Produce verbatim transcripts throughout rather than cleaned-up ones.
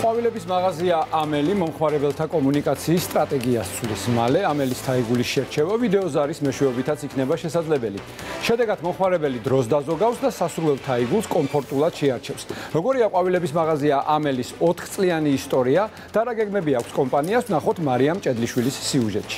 ყვავილების მაღაზია ამელი მომხმარებელთა კომუნიკაციის სტრატეგიას ცვლის. მალე ამელის თაიგულის შერჩევა ვიდეო ზარის მეშვეობითაც იქნება შესაძლებელი. შედეგად მომხმარებელი დროს დაზოგავს და სასურველ თაიგულს კომფორტულად შეარჩევს. როგორია ყვავილების მაღაზია ამელის ოთხწლიანი ისტორია და რა გეგმები აქვს კომპანიას, ვნახოთ მარიამ ჭედლიშვილის სიუჟეტში.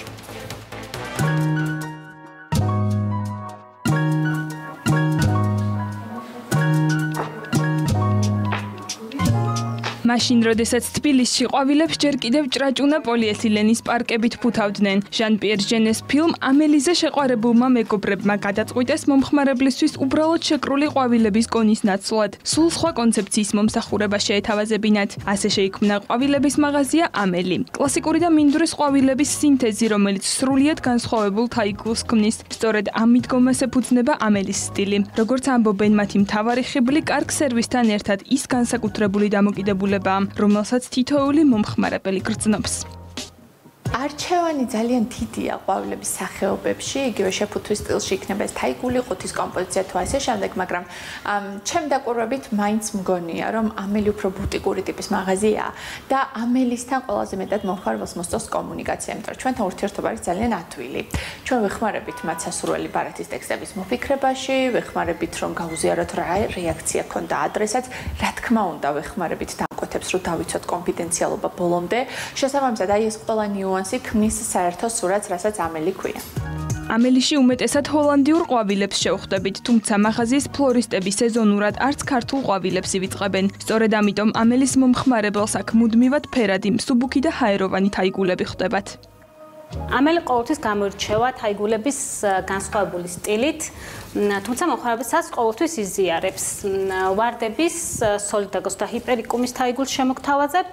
მაშინ, როდესაც თბილისში ყვავილებს ჯერ კიდევ ჭრაჭუნა პოლიეთილენის პარკებით ფუთავდნენ, ჟან-პიერ ჟენეს ფილმ ამელიზე შეყვარებულმა მეგობრებმა გადაწყვიტეს მომხმარებლისთვის უბრალოდ შეკრული ყვავილების კონის ნაცვლად, სულ სხვა კონცეფციის მომსახურება შეეთავაზებინათ. ასე შეიქმნა ყვავილების მაღაზია ამელი. კლასიკური და მინდვრის ყვავილების სინთეზი, რომელიც სრულიად განსხვავებულ თაიგულს ქმნის. სწორედ ამ მიდგომას ეფუძნება ამელის სტილი. როგორც ამბობენ მათი მთავარი ხიბლი, კარგ სერვისთან ერთად ის განსაკუთრებული დამოკიდებულება, რომელსაც თითოეული მომხმარებელი გრძნობს. არჩევანი ძალიან დიდია ყვავილების სახეობებში, იგივე შეფუთვის სტილში იქნება ეს თაიგული, ყუთის კომპოზიცია თუ ასე შემდეგ, მაგრამ ჩემ დაკვირვებით მაინც მგონია, რომ ამელი უფრო ბუტიკური ტიპის მაღაზიაა და ამელისთან ყველაზე მეტად მომხმარებელს მოსწონს კომუნიკაცია, იმიტომ რომ ჩვენთან ურთიერთობა არის ძალიან ათვილი. ჩვენ ვეხმარებით მათ სასურველი ბარათის ტექსტების მოფიქრებაში, ვეხმარებით რომ გავუზიაროთ რა რეაქცია ქონდა ადრესაც, რა თქმა უნდა ვეხმარებით დამკვეთებს რომ დავიცოთ კონფიდენციალობა ბოლომდე. შესაბამისად, აი ეს ყველა ნიუანსი ქმნის საერთო სურათს, რასაც ამელი ქვია. ამელიში უმეტესად ჰოლანდიურ ყვავილებს შევხვდებით, თუმცა მაღაზიის ფლორისტები სეზონურად არც ქართულ ყვავილებს ივიწყებენ. სწორედ ამიტომ ამელის მომხმარებელს აქ მუდმივად ფერადი, მსუბუქი და ჰაეროვანი თაიგულები ხვდებათ. ამელი ყოველთვის გამოირჩევა თაიგულების განსხვავებული სტილით, თუმცა მომხმარებელსაც ყოველთვის იზიარებს. ვარდების, სოლიდაგოს და ჰიპერიკუმის თაიგულს შემოგთავაზებთ.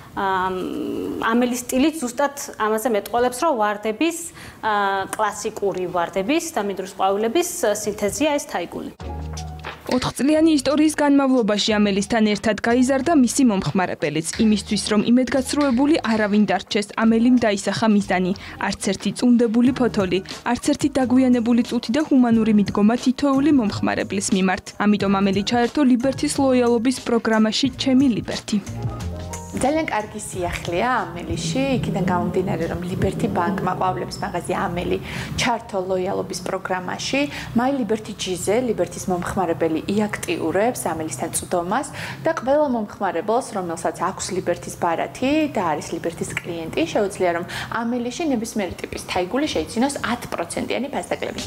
ამელის სტილი ზუსტად ამაზე მეტყველებს, რომ ვარდების, კლასიკური ვარდების და მინდვრის ყვავილების სინთეზია ეს თაიგული. ოთხწლიანი ისტორიის განმავლობაში ამელისთან ერთად გაიზარდა მისი მომხმარებელიც, იმისთვის რომ იმედგაცრუებული არავინ დარჩეს, ამელიმ დაისახა მიზანი, არც ერთი წუნდებული ფოთოლი, არც ერთი დაგვიანებული წუთი და ჰუმანური მიდგომა თითოეული მომხმარებლის მიმართ. ამიტომ ამელი ჩაერთო ლიბერთის ლოიალობის პროგრამაში ჩემი ლიბერთი. ძალიან კარგი სიახლეა ამელიში, იქიდან გამომდინარე, რომ ლიბერთი ბანკმა ყვავილების მაღაზია ამელი ჩართო ლოიალობის პროგრამაში, My Liberty G-ზე ლიბერთის მომხმარებელი იაქტიურებს ამელისთან წვდომას და ყველა მომხმარებელს, რომელსაც აქვს ლიბერთის ბარათი და არის ლიბერთის კლიენტი, შეუძლია რომ ამელიში ნებისმიერი ტიპის თაიგული შეიცინოს ათი პროცენტიანი ფასდაკლებით.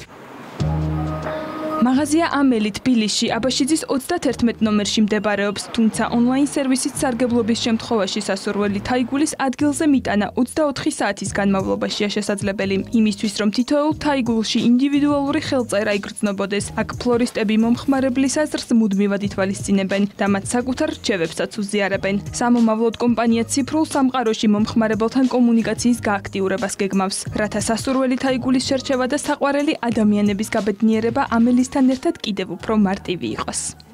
მაღაზია ამელი თბილისში აბაშიძის ოცდაათერთმეტ ნომერში მდებარეობს, თუმცა ონლაინ სერვისით სარგებლობის შემთხვევაში სასურველი თაიგულის ადგილზე მიტანა ოცდაოთხი საათის განმავლობაშია შესაძლებელი. იმისთვის რომ თითოეულ თაიგულში ინდივიდუალური ხელწერა იგრძნობოდეს, აქ ფლორისტები მომხმარებლის აზრს მუდმივად ითვალისწინებენ და მათ საკუთარ რჩევებსაც უზიარებენ. სამომავლოდ კომპანია ციფრულ სამყაროში მომხმარებელთან კომუნიკაციის გააქტიურებას გეგმავს, რათა სასურველი თაიგულის შერჩევა და საყვარელი ადამიანების გაბედნიერება ამელის თან ერთად კიდევ უფრო მარტივი იყოს.